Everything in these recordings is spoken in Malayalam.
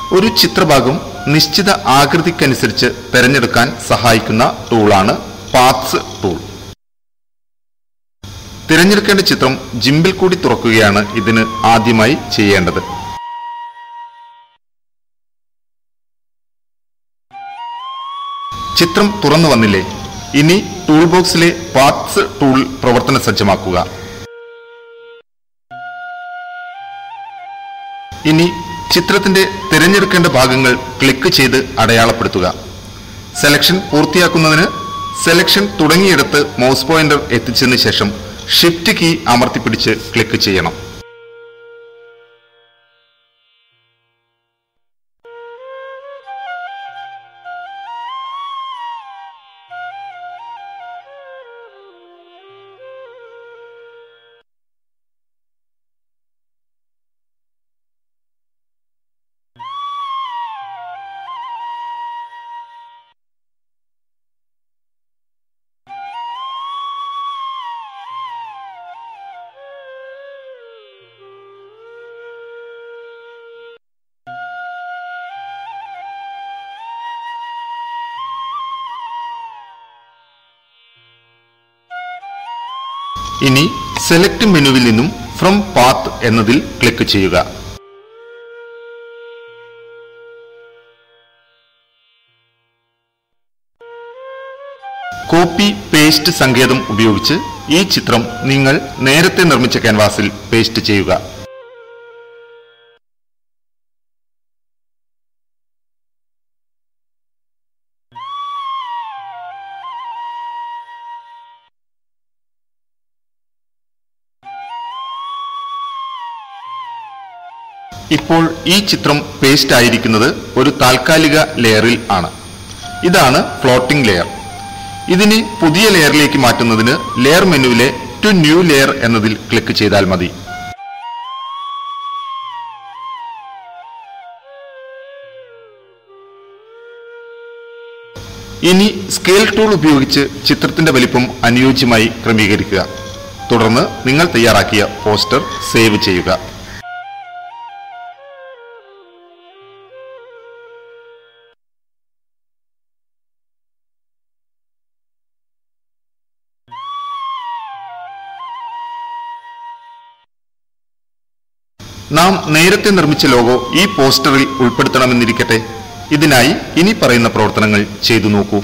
ഒരു ചിത്രഭാഗം നിശ്ചിത ആകൃതിക്കനുസരിച്ച് തിരഞ്ഞെടുക്കാൻ സഹായിക്കുന്ന ടൂളാണ് പാത്സ് ടൂൾ. തിരഞ്ഞെടുക്കേണ്ട ചിത്രം ജിംബിൽ കൂടി തുറക്കുകയാണ് ഇതിന് ആദ്യമായി ചെയ്യേണ്ടത്. ചിത്രം തുറന്നു വന്നില്ലേ? ഇനി ടൂൾ ബോക്സിലെ പാത്സ് ടൂൾ പ്രവർത്തന സജ്ജമാക്കുക. ഇനി ചിത്രത്തിന്റെ തിരഞ്ഞെടുക്കേണ്ട ഭാഗങ്ങൾ ക്ലിക്ക് ചെയ്ത് അടയാളപ്പെടുത്തുക. സെലക്ഷൻ പൂർത്തിയാക്കുന്നതിന് സെലക്ഷൻ തുടങ്ങിയിടത്ത് മൗസ് പോയിന്റർ എത്തിച്ചതിന് ശേഷം ഷിഫ്റ്റ് കീ അമർത്തിപ്പിടിച്ച് ക്ലിക്ക് ചെയ്യണം. ഇനി സെലക്ട് മെനുവിൽ നിന്നും ഫ്രം പാത്ത് എന്നതിൽ ക്ലിക്ക് ചെയ്യുക. കോപ്പി പേസ്റ്റ് സങ്കേതം ഉപയോഗിച്ച് ഈ ചിത്രം നിങ്ങൾ നേരത്തെ നിർമ്മിച്ച ക്യാൻവാസിൽ പേസ്റ്റ് ചെയ്യുക. ഇപ്പോൾ ഈ ചിത്രം പേസ്റ്റ് ആയിരിക്കുന്നത് ഒരു താൽക്കാലിക ലെയറിൽ ആണ്. ഇതാണ് ഫ്ലോട്ടിംഗ് ലെയർ. ഇതിനെ പുതിയ ലെയറിലേക്ക് മാറ്റുന്നതിന് ലെയർ മെനുവിലെ ടു ന്യൂ ലെയർ എന്നതിൽ ക്ലിക്ക് ചെയ്താൽ മതി. ഇനി സ്കെയിൽ ടൂൾ ഉപയോഗിച്ച് ചിത്രത്തിന്റെ വലിപ്പം അനുയോജ്യമായി ക്രമീകരിക്കുക. തുടർന്ന് നിങ്ങൾ തയ്യാറാക്കിയ പോസ്റ്റർ സേവ് ചെയ്യുക. നാം നേരത്തെ നിർമ്മിച്ച ലോഗോ ഈ പോസ്റ്ററിൽ ഉൾപ്പെടുത്തണമെന്നിരിക്കട്ടെ. ഇതിനായി ഇനി പറയുന്ന പ്രവർത്തനങ്ങൾ ചെയ്തു നോക്കൂ.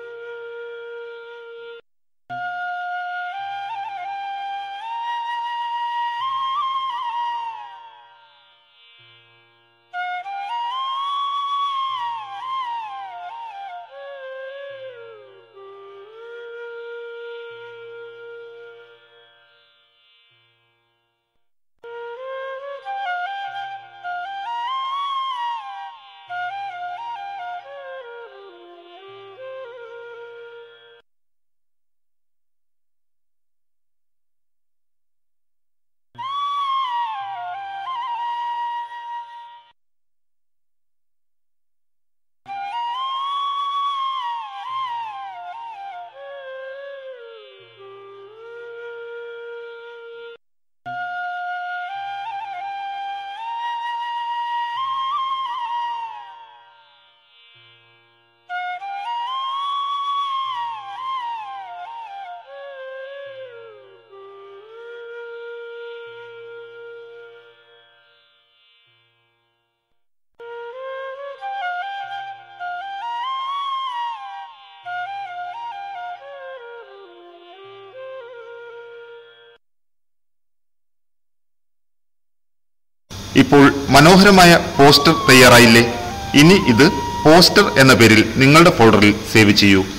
ഇപ്പോൾ മനോഹരമായ പോസ്റ്റർ തയ്യാറായില്ലേ? ഇനി ഇത് പോസ്റ്റർ എന്ന പേരിൽ നിങ്ങളുടെ ഫോൾഡറിൽ സേവ് ചെയ്യൂ.